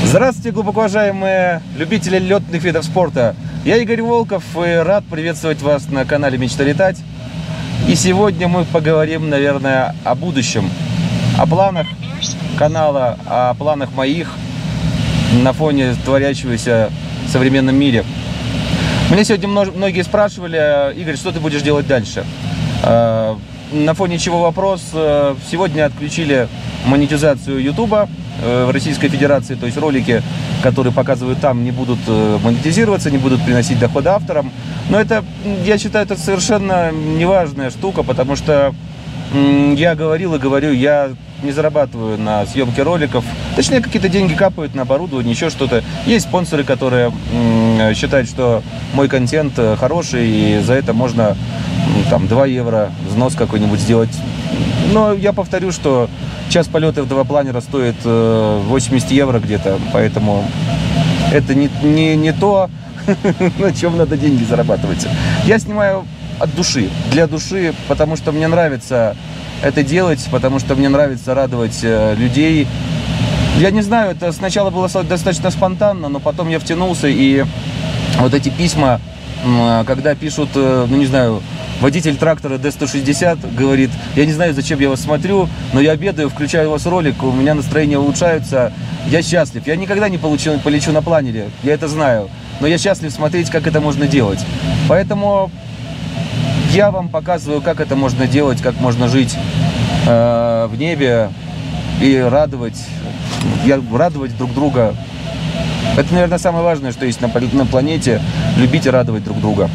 Здравствуйте, глубоко уважаемые любители летных видов спорта. Я Игорь Волков и рад приветствовать вас на канале «Мечта летать». И сегодня мы поговорим, наверное, о будущем, о планах канала, о планах моих на фоне творящегося в современном мире. Меня сегодня многие спрашивали: Игорь, что ты будешь делать дальше? На фоне чего вопрос? Сегодня отключили монетизацию YouTube в Российской Федерации, то есть ролики, которые показывают там, не будут монетизироваться, не будут приносить доходы авторам. Но это, я считаю, это совершенно неважная штука, потому что я говорил и говорю, я не зарабатываю на съемке роликов. Точнее, какие-то деньги капают на оборудование, еще что-то. Есть спонсоры, которые считают, что мой контент хороший, и за это можно там 2 евро взнос какой-нибудь сделать. Но я повторю, что час полета в двупланера стоит 80 евро где-то, поэтому это не то, на чем надо деньги зарабатывать. Я снимаю от души, для души, потому что мне нравится это делать, потому что мне нравится радовать людей. Я не знаю, это сначала было достаточно спонтанно, но потом я втянулся, и вот эти письма, когда пишут, ну не знаю, водитель трактора D160 говорит: я не знаю, зачем я вас смотрю, но я обедаю, включаю у вас ролик, у меня настроение улучшается, я счастлив. Я никогда не полечу на планере, я это знаю, но я счастлив смотреть, как это можно делать. Поэтому я вам показываю, как это можно делать, как можно жить в небе и радовать друг друга. Это, наверное, самое важное, что есть на планете, любить и радовать друг друга.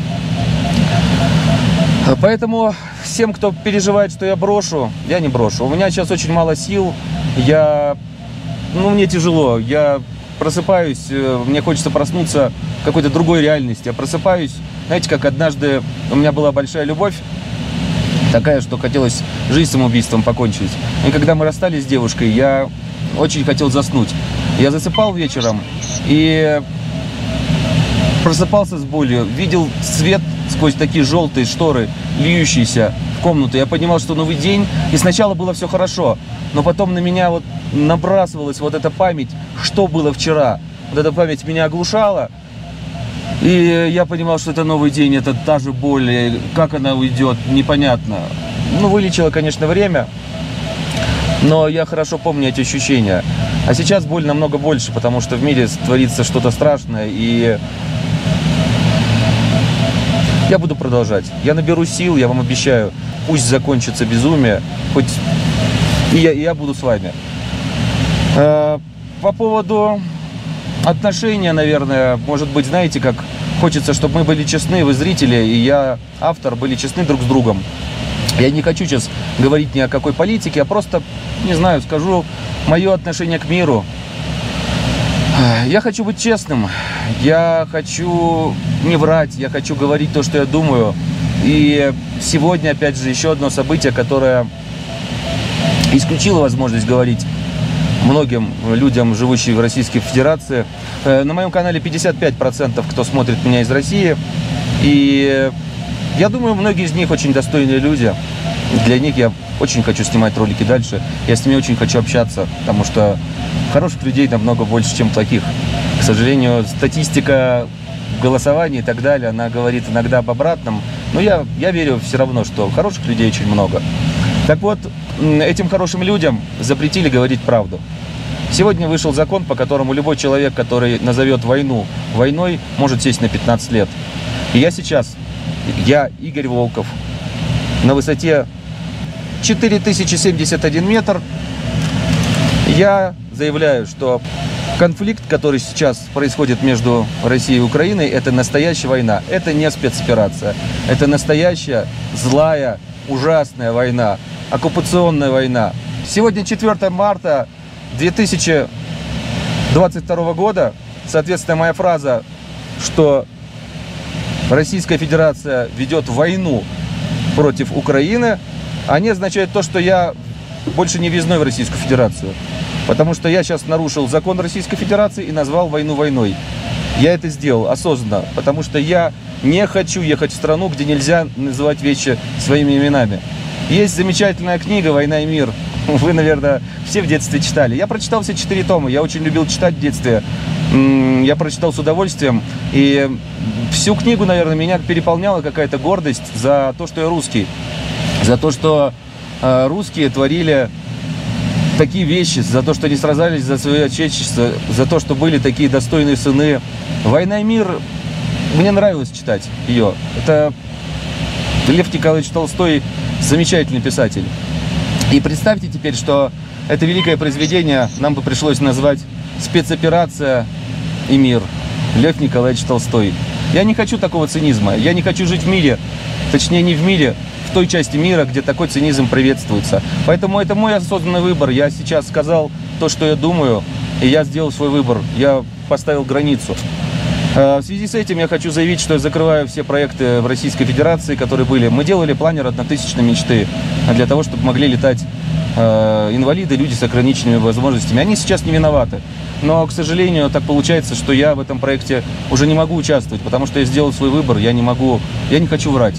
Поэтому всем, кто переживает, что я брошу, я не брошу. У меня сейчас очень мало сил, мне тяжело, я просыпаюсь, мне хочется проснуться в какой-то другой реальности. Я просыпаюсь, знаете, как однажды у меня была большая любовь, такая, что хотелось жизнь самоубийством покончить. И когда мы расстались с девушкой, я очень хотел заснуть. Я засыпал вечером и просыпался с болью, видел свет сквозь такие желтые шторы, льющиеся в комнату. Я понимал, что новый день, и сначала было все хорошо, но потом на меня вот набрасывалась вот эта память, что было вчера. Вот эта память меня оглушала, и я понимал, что это новый день, это та же боль, и как она уйдет, непонятно. Вылечило, конечно, время, но я хорошо помню эти ощущения. А сейчас боль намного больше, потому что в мире творится что-то страшное, и я буду продолжать. Я наберу сил, я вам обещаю. Пусть закончится безумие, хоть и я буду с вами. По поводу отношения, наверное, может быть, знаете, как хочется, чтобы мы были честны, вы зрители, и я, автор, были честны друг с другом. Я не хочу сейчас говорить ни о какой политике, я просто, не знаю, скажу мое отношение к миру. Я хочу быть честным, я хочу не врать, я хочу говорить то, что я думаю. И сегодня, опять же, еще одно событие, которое исключило возможность говорить многим людям, живущим в Российской Федерации. На моем канале 55%, кто смотрит меня из России. И я думаю, многие из них очень достойные люди. Для них я очень хочу снимать ролики дальше. Я с ними очень хочу общаться, потому что хороших людей намного больше, чем плохих. К сожалению, статистика голосования и так далее, она говорит иногда об обратном. Но я верю все равно, что хороших людей очень много. Так вот, этим хорошим людям запретили говорить правду. Сегодня вышел закон, по которому любой человек, который назовет войну войной, может сесть на 15 лет. И я, Игорь Волков, на высоте 4071 метр, я заявляю, что конфликт, который сейчас происходит между Россией и Украиной, это настоящая война. Это не спецоперация. Это настоящая, злая, ужасная война. Оккупационная война. Сегодня 4 марта 2022 года. Соответственно, моя фраза, что Российская Федерация ведет войну против Украины, они означают то, что я больше не въездной в Российскую Федерацию. Потому что я сейчас нарушил закон Российской Федерации и назвал войну войной. Я это сделал осознанно, потому что я не хочу ехать в страну, где нельзя называть вещи своими именами. Есть замечательная книга «Война и мир» вы, наверное, все в детстве читали. Я прочитал все 4 тома, я очень любил читать в детстве. Я прочитал с удовольствием, и всю книгу, наверное, меня переполняла какая-то гордость за то, что я русский. За то, что русские творили такие вещи, за то, что они сражались за свое отечество, за то, что были такие достойные сыны. «Война и мир», мне нравилось читать ее. Это Лев Николаевич Толстой, замечательный писатель. И представьте теперь, что это великое произведение нам бы пришлось назвать «Спецоперация и мир». Лев Николаевич Толстой. Я не хочу такого цинизма. Я не хочу жить в мире, точнее не в мире, в той части мира, где такой цинизм приветствуется. Поэтому это мой осознанный выбор. Я сейчас сказал то, что я думаю, и я сделал свой выбор. Я поставил границу. В связи с этим я хочу заявить, что я закрываю все проекты в Российской Федерации, которые были. Мы делали планер однотысячной мечты для того, чтобы могли летать инвалиды, люди с ограниченными возможностями. Они сейчас не виноваты. Но, к сожалению, так получается, что я в этом проекте уже не могу участвовать, потому что я сделал свой выбор, я не хочу врать.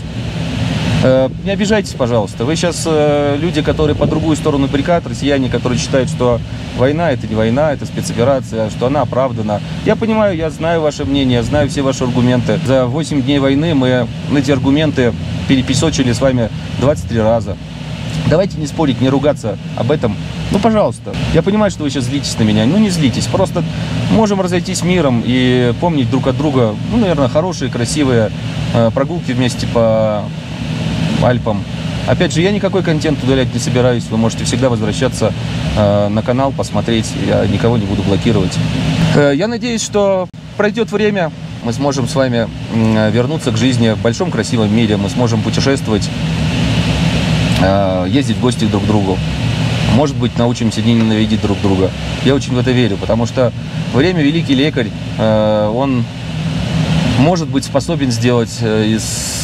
Не обижайтесь, пожалуйста. Вы сейчас люди, которые по другую сторону баррикад, россияне, которые считают, что война – это не война, это спецоперация, что она оправдана. Я понимаю, я знаю ваше мнение, я знаю все ваши аргументы. За 8 дней войны мы эти аргументы перепесочили с вами 23 раза. Давайте не спорить, не ругаться об этом. Ну, пожалуйста. Я понимаю, что вы сейчас злитесь на меня. Ну, не злитесь. Просто можем разойтись миром и помнить друг от друга, ну, наверное, хорошие, красивые прогулки вместе по Альпам. Опять же, я никакой контент удалять не собираюсь. Вы можете всегда возвращаться на канал, посмотреть. Я никого не буду блокировать. Я надеюсь, что пройдет время, мы сможем с вами вернуться к жизни в большом красивом мире. Мы сможем путешествовать, ездить в гости друг к другу. Может быть, научимся не ненавидеть друг друга. Я очень в это верю, потому что время великий лекарь. Он может быть способен сделать из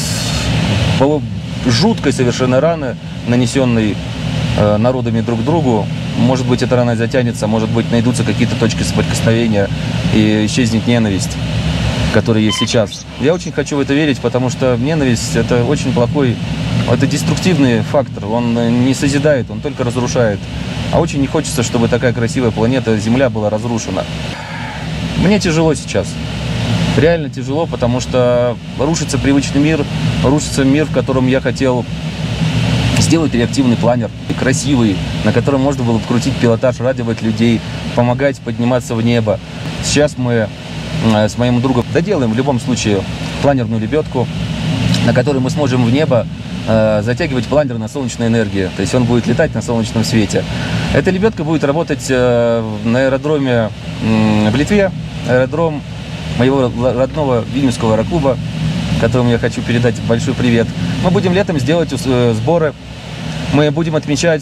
жуткой совершенно раны, нанесенной народами друг другу. Может быть, эта рана затянется, может быть, найдутся какие-то точки соприкосновения и исчезнет ненависть, которая есть сейчас. Я очень хочу в это верить, потому что ненависть – это очень плохой, это деструктивный фактор. Он не созидает, он только разрушает. А очень не хочется, чтобы такая красивая планета Земля была разрушена. Мне тяжело сейчас. Реально тяжело, потому что рушится привычный мир, рушится мир, в котором я хотел сделать реактивный планер, красивый, на котором можно было вкрутить пилотаж, радовать людей, помогать подниматься в небо. Сейчас мы с моим другом доделаем в любом случае планерную лебедку, на которой мы сможем в небо затягивать планер на солнечной энергии, то есть он будет летать на солнечном свете. Эта лебедка будет работать на аэродроме в Литве, аэродром моего родного Вильнюсского аэроклуба, которому я хочу передать большой привет. Мы будем летом делать сборы, мы будем отмечать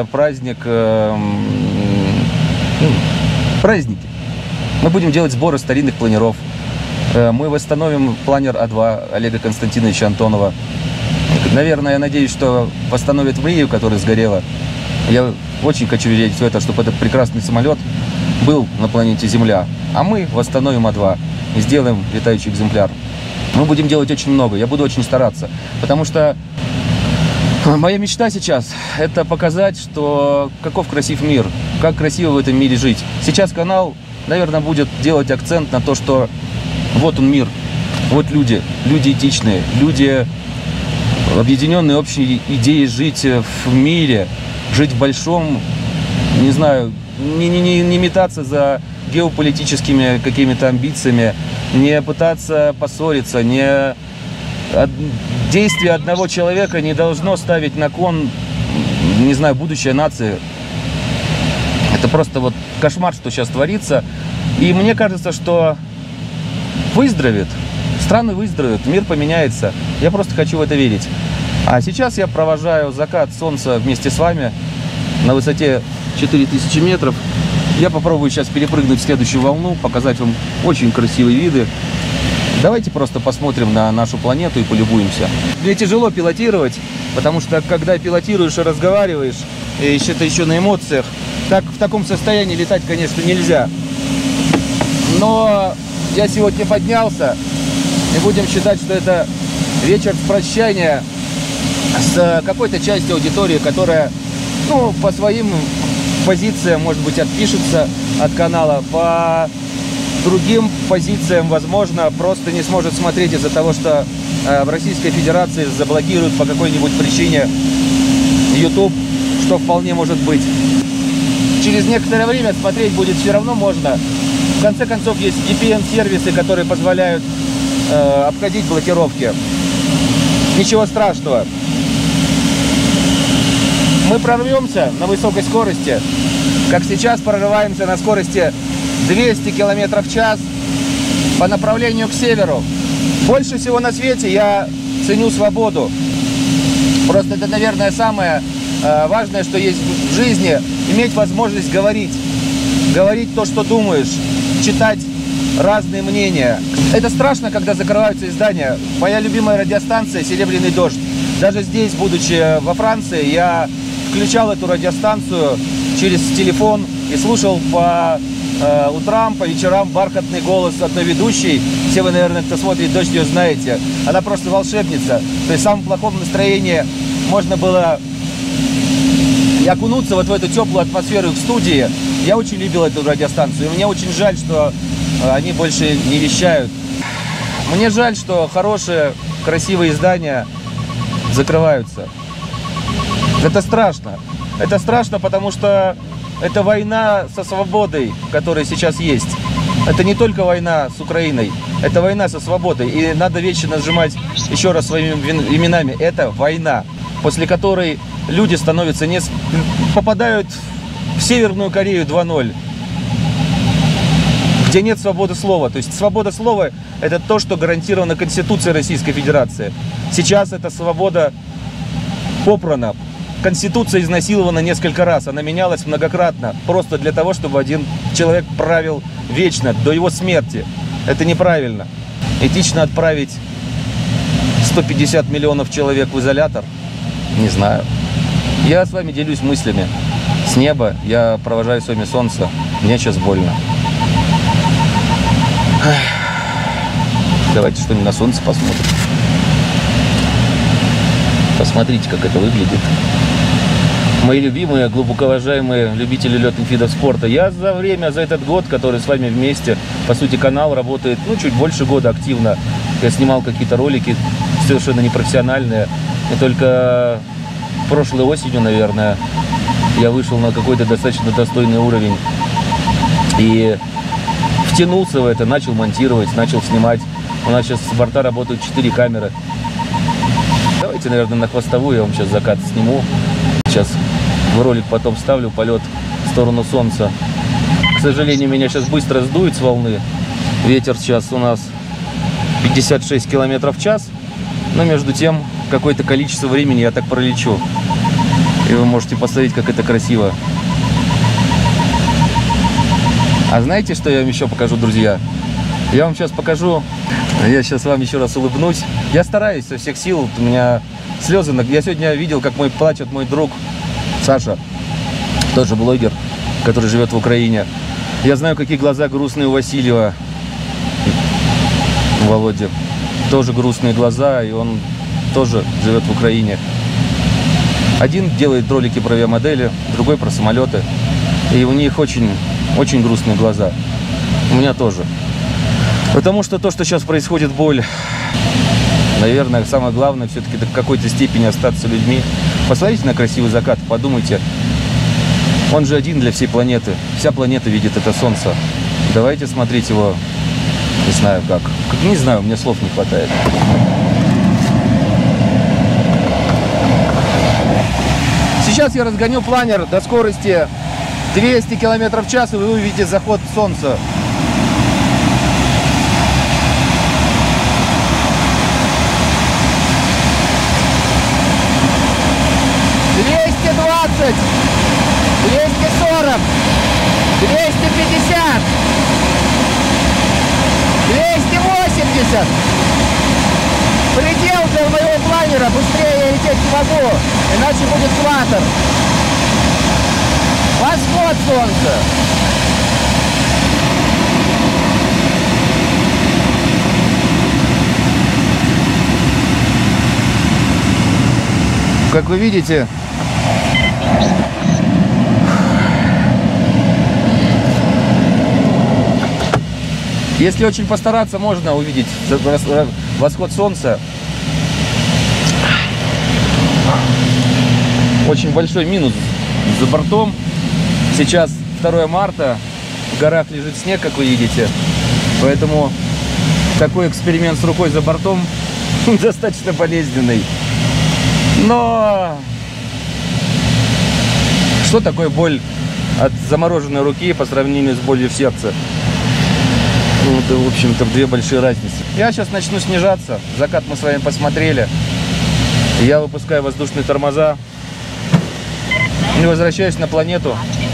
праздники. Мы будем делать сборы старинных планеров. Мы восстановим планер А2 Олега Константиновича Антонова. Наверное, я надеюсь, что восстановят Мрию, которая сгорела. Я очень хочу верить в это, чтобы этот прекрасный самолет был на планете Земля. А мы восстановим А2 и сделаем летающий экземпляр. Мы будем делать очень много, я буду очень стараться. Потому что моя мечта сейчас – это показать, что каков красив мир, как красиво в этом мире жить. Сейчас канал, наверное, будет делать акцент на то, что вот он мир, вот люди этичные, люди, объединенные общей идеей жить в мире, жить в большом, не знаю, не метаться за геополитическими какими-то амбициями, не пытаться поссориться, действие одного человека не должно ставить на кон, не знаю, будущее нации. Это просто вот кошмар, что сейчас творится. И мне кажется, что выздоровеет, страны выздоровеют, мир поменяется. Я просто хочу в это верить. А сейчас я провожаю закат солнца вместе с вами на высоте 4000 метров. Я попробую сейчас перепрыгнуть в следующую волну, показать вам очень красивые виды. Давайте просто посмотрим на нашу планету и полюбуемся. Мне тяжело пилотировать, потому что когда пилотируешь и разговариваешь, и это еще на эмоциях, так в таком состоянии летать, конечно, нельзя. Но я сегодня поднялся, и будем считать, что это вечер прощания с какой-то частью аудитории, которая Ну, по своим позициям, может быть, отпишется от канала, по другим позициям, возможно, просто не сможет смотреть из-за того, что в Российской Федерации заблокируют по какой-нибудь причине YouTube, что вполне может быть. Через некоторое время смотреть будет все равно можно. В конце концов, есть VPN-сервисы, которые позволяют обходить блокировки. Ничего страшного. Мы прорвемся на высокой скорости, как сейчас прорываемся на скорости 200 км в час по направлению к северу. Больше всего на свете я ценю свободу. Просто это, наверное, самое важное, что есть в жизни. Иметь возможность говорить. Говорить то, что думаешь. Читать разные мнения. Это страшно, когда закрываются издания. Моя любимая радиостанция «Серебряный дождь». Даже здесь, будучи во Франции, я включал эту радиостанцию через телефон и слушал по утрам, по вечерам бархатный голос одной ведущей. Все вы, наверное, кто смотрит «Дождь», ее знаете. Она просто волшебница. То есть в самом плохом настроении можно было окунуться вот в эту теплую атмосферу их студии. Я очень любил эту радиостанцию. И мне очень жаль, что они больше не вещают. Мне жаль, что хорошие, красивые издания закрываются. Это страшно. Это страшно, потому что это война со свободой, которая сейчас есть. Это не только война с Украиной, это война со свободой. И надо вещи нажимать еще раз своими именами. Это война, после которой люди становятся попадают в Северную Корею 2.0, где нет свободы слова. То есть свобода слова – это то, что гарантировано Конституцией Российской Федерации. Сейчас эта свобода попрана. Конституция изнасилована несколько раз, она менялась многократно, просто для того, чтобы один человек правил вечно, до его смерти. Это неправильно. Этично отправить 150 миллионов человек в изолятор? Не знаю. Я с вами делюсь мыслями. С неба я провожаю с вами солнце. Мне сейчас больно. Давайте что-нибудь на солнце посмотрим. Посмотрите, как это выглядит. Мои любимые, глубоко уважаемые любители летных видов спорта. Я за этот год, который с вами вместе, по сути, канал работает, чуть больше года активно. Я снимал какие-то ролики совершенно непрофессиональные. И только прошлой осенью, наверное, я вышел на какой-то достаточно достойный уровень. И втянулся в это, начал монтировать, начал снимать. У нас сейчас с борта работают 4 камеры. Давайте, наверное, на хвостовую я вам сейчас закат сниму. Сейчас в ролик потом вставлю полет в сторону солнца. К сожалению, меня сейчас быстро сдует с волны. Ветер сейчас у нас 56 км в час. Но между тем, какое-то количество времени я так пролечу. И вы можете посмотреть, как это красиво. А знаете, что я вам еще покажу, друзья? Я вам сейчас покажу. Я сейчас вам еще раз улыбнусь. Я стараюсь со всех сил. У меня слезы. Я сегодня видел, как плачет мой друг Саша, тоже блогер, который живет в Украине. Я знаю, какие глаза грустные у Васильева, у Володи. Тоже грустные глаза, и он тоже живет в Украине. Один делает ролики про авиамодели, другой про самолеты. И у них очень грустные глаза. У меня тоже. Потому что то, что сейчас происходит, боль. Наверное, самое главное все-таки до какой-то степени остаться людьми. Посмотрите на красивый закат, подумайте. Он же один для всей планеты. Вся планета видит это солнце. Давайте смотреть его. Не знаю как. Не знаю, мне слов не хватает. Сейчас я разгоню планер до скорости 200 км в час, и вы увидите заход солнца. $220, $240, $250, $280. Предел для моего планера. Быстрее я лететь не могу, иначе будет сватер. Восход солнца. Как вы видите, Если очень постараться, можно увидеть восход солнца. Очень большой минус за бортом. Сейчас 2 марта, в горах лежит снег, как вы видите. Поэтому такой эксперимент с рукой за бортом достаточно болезненный. Но что такое боль от замороженной руки по сравнению с болью в сердце? Ну, это, в общем-то, две большие разницы. Я сейчас начну снижаться. Закат мы с вами посмотрели. Я выпускаю воздушные тормоза и возвращаюсь на планету.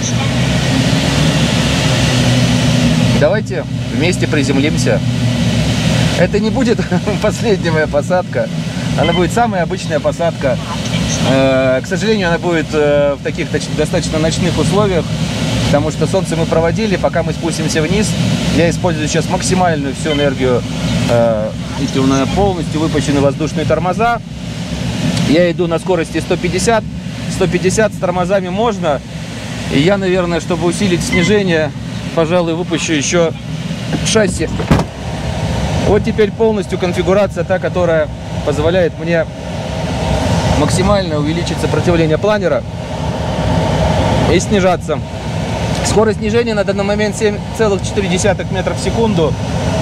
Давайте вместе приземлимся. Это не будет последняя моя посадка. Она будет самая обычная посадка. К сожалению, она будет в таких достаточно ночных условиях, потому что солнце мы проводили. Пока мы спустимся вниз, я использую сейчас максимальную всю энергию. Видите, у меня полностью выпущены воздушные тормоза. Я иду на скорости 150. 150 с тормозами можно. И я, наверное, чтобы усилить снижение, пожалуй, выпущу еще шасси. Вот теперь полностью конфигурация та, которая позволяет мне максимально увеличить сопротивление планера и снижаться. Скорость снижения на данный момент 7,4 метра в секунду.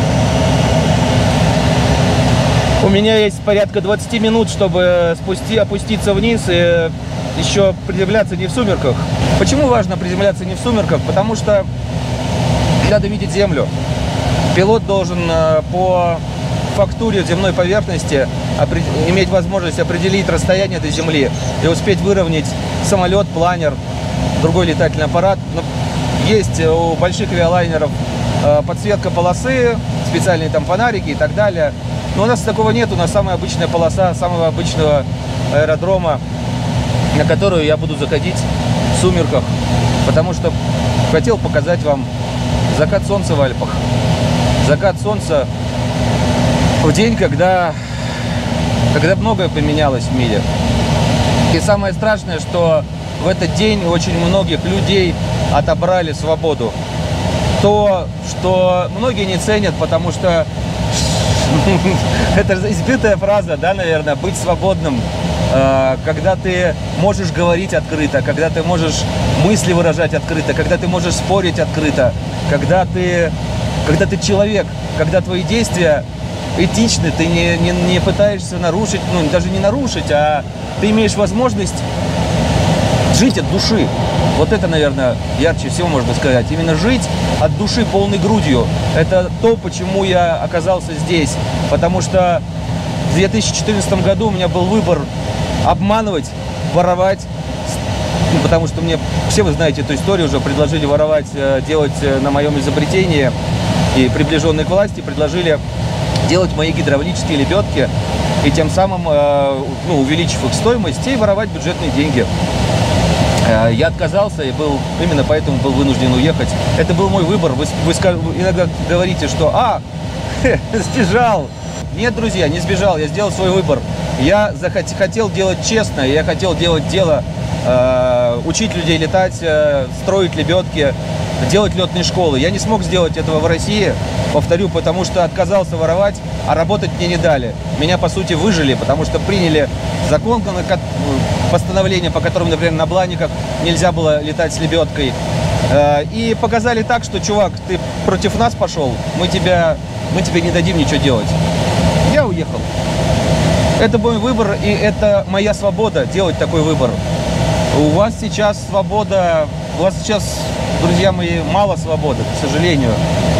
У меня есть порядка 20 минут, чтобы опуститься вниз и еще приземляться не в сумерках. Почему важно приземляться не в сумерках? Потому что надо видеть землю. Пилот должен по фактуре земной поверхности иметь возможность определить расстояние до земли и успеть выровнять самолет, планер, другой летательный аппарат. Есть у больших авиалайнеров подсветка полосы, специальные там фонарики и так далее. Но у нас такого нет. У нас самая обычная полоса самого обычного аэродрома, на которую я буду заходить в сумерках, потому что хотел показать вам закат солнца в Альпах. Закат солнца в день, когда многое поменялось в мире. И самое страшное, что в этот день очень многих людей отобрали свободу. То, что многие не ценят, потому что это избитая фраза, да, наверное, быть свободным. Когда ты можешь говорить открыто, когда ты можешь мысли выражать открыто, когда ты можешь спорить открыто, когда ты человек, когда твои действия этичны, ты не пытаешься нарушить, ну, даже не нарушить, а ты имеешь возможность жить от души. Вот это, наверное, ярче всего можно сказать. Именно жить от души полной грудью. Это то, почему я оказался здесь. Потому что в 2014 году у меня был выбор обманывать, воровать. Ну, потому что мне, все вы знаете эту историю, уже предложили воровать, делать на моем изобретении. И приближенные к власти предложили делать мои гидравлические лебедки. И тем самым, увеличив их стоимость, и воровать бюджетные деньги. Я отказался и именно поэтому был вынужден уехать. Это был мой выбор. Вы иногда говорите, что сбежал. Нет, друзья, не сбежал. Я сделал свой выбор. Я хотел делать честно. Я хотел делать дело, учить людей летать, строить лебедки, делать летные школы. Я не смог сделать этого в России, повторю, потому что отказался воровать, а работать мне не дали. Меня, по сути, выжили, потому что приняли закон, постановление, по которому, например, на Бланиках нельзя было летать с лебедкой. И показали так, что, чувак, ты против нас пошел, мы тебе не дадим ничего делать. Я уехал. Это мой выбор, и это моя свобода делать такой выбор. У вас сейчас свобода, у вас сейчас, друзья мои, мало свободы, к сожалению.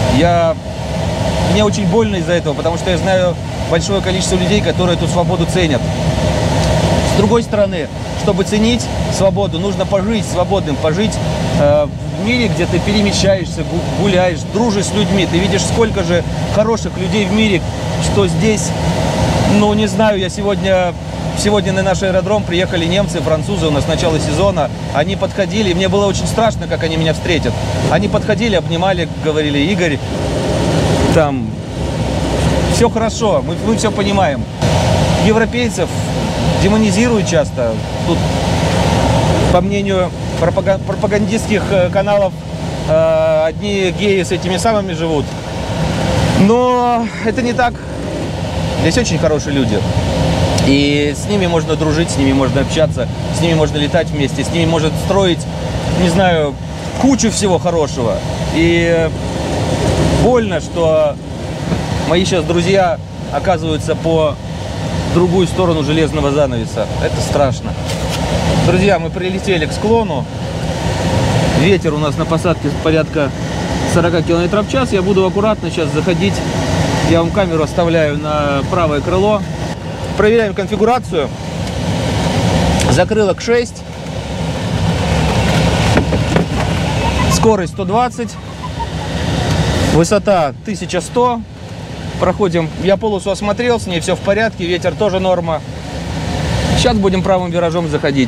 Мне очень больно из-за этого, потому что я знаю большое количество людей, которые эту свободу ценят. С другой стороны, чтобы ценить свободу, нужно пожить свободным, пожить в мире, где ты перемещаешься, гуляешь, дружишь с людьми. Ты видишь, сколько же хороших людей в мире, что здесь, ну, не знаю, я сегодня на наш аэродром приехали немцы, французы у нас с начала сезона. Они подходили, и мне было очень страшно, как они меня встретят. Они подходили, обнимали, говорили: Игорь, там, все хорошо, мы все понимаем. Европейцев демонизируют часто. Тут, по мнению пропагандистских каналов, одни геи с этими самыми живут. Но это не так. Здесь очень хорошие люди. И с ними можно дружить, с ними можно общаться, с ними можно летать вместе, с ними можно строить, не знаю, кучу всего хорошего. И больно, что мои сейчас друзья оказываются по другую сторону железного занавеса. Это страшно. Друзья, мы прилетели к склону. Ветер у нас на посадке порядка 40 км в час. Я буду аккуратно сейчас заходить. Я вам камеру оставляю на правое крыло. Проверяем конфигурацию. Закрылок 6. Скорость 120. Высота 1100. Проходим. Я полосу осмотрел, с ней все в порядке. Ветер тоже норма. Сейчас будем правым виражом заходить.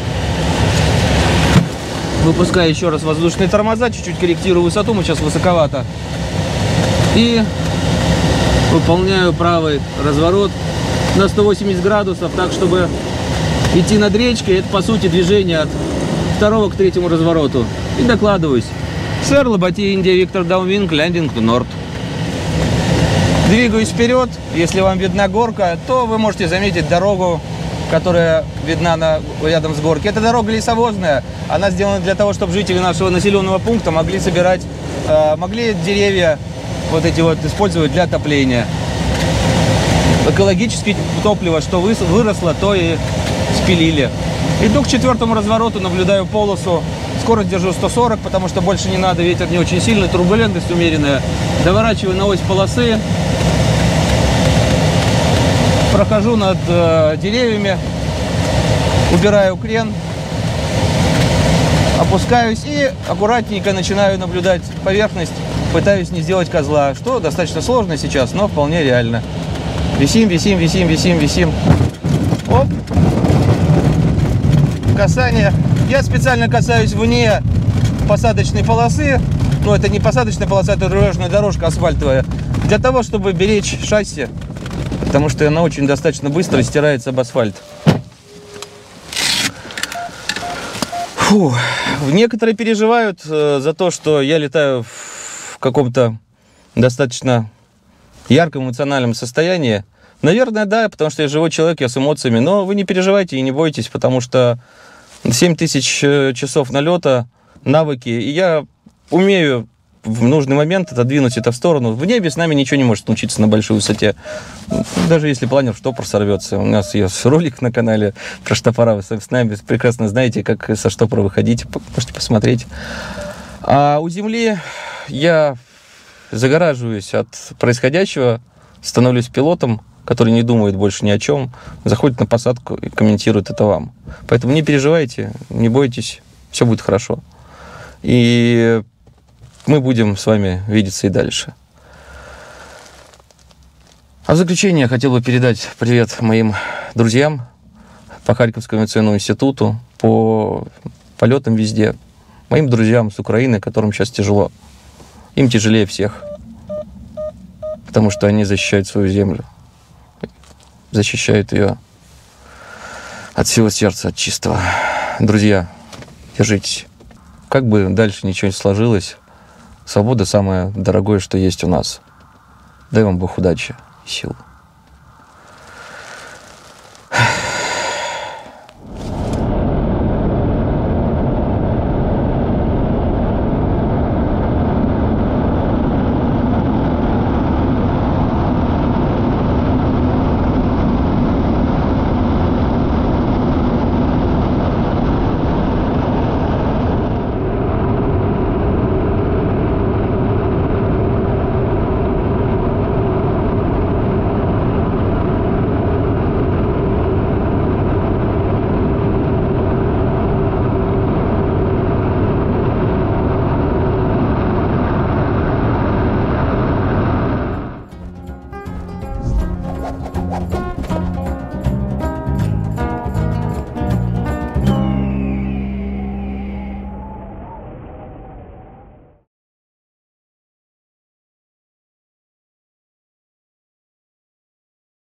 Выпускаю еще раз воздушные тормоза. Чуть-чуть корректирую высоту. Мы сейчас высоковато. И выполняю правый разворот на 180 градусов, так, чтобы идти над речкой. Это, по сути, движение от второго к третьему развороту. И докладываюсь. Сэр, Лабати, Индия, Виктор, Даунвинг, лендинг to Норд. Двигаюсь вперед. Если вам видна горка, то вы можете заметить дорогу, которая видна рядом с горкой. Это дорога лесовозная. Она сделана для того, чтобы жители нашего населенного пункта могли собирать, могли деревья вот эти вот использовать для отопления. Экологическое топливо, что выросло, то и спилили. Иду к четвертому развороту, наблюдаю полосу. Скорость держу 140, потому что больше не надо, ветер не очень сильный, турбулентность умеренная. Доворачиваю на ось полосы. Прохожу над деревьями, убираю крен, опускаюсь и аккуратненько начинаю наблюдать поверхность. Пытаюсь не сделать козла, что достаточно сложно сейчас, но вполне реально. Висим, висим, висим, висим, висим. Оп. Касание. Я специально касаюсь вне посадочной полосы. Но это не посадочная полоса, это дорожная дорожка асфальтовая. Для того, чтобы беречь шасси. Потому что она очень достаточно быстро стирается об асфальт. Фу. Некоторые переживают за то, что я летаю в каком-то достаточно ярком эмоциональном состоянии. Наверное, да, потому что я живой человек, я с эмоциями. Но вы не переживайте и не бойтесь, потому что 7000 часов налета, навыки. И я умею в нужный момент отодвинуть это в сторону. В небе с нами ничего не может случиться на большой высоте. Даже если планер в штопор сорвется. У нас есть ролик на канале про штопора. Вы с нами прекрасно знаете, как со штопора выходить. Можете посмотреть. А у Земли я загораживаюсь от происходящего, становлюсь пилотом, который не думает больше ни о чем, заходит на посадку и комментирует это вам. Поэтому не переживайте, не бойтесь, все будет хорошо. И мы будем с вами видеться и дальше. А в заключение я хотел бы передать привет моим друзьям по Харьковскому авиационному институту, по полетам везде, моим друзьям с Украины, которым сейчас тяжело. Им тяжелее всех, потому что они защищают свою землю, защищают ее от всего сердца, от чистого. Друзья, держитесь. Как бы дальше ничего не сложилось, свобода самое дорогое, что есть у нас. Дай вам Бог удачи и сил.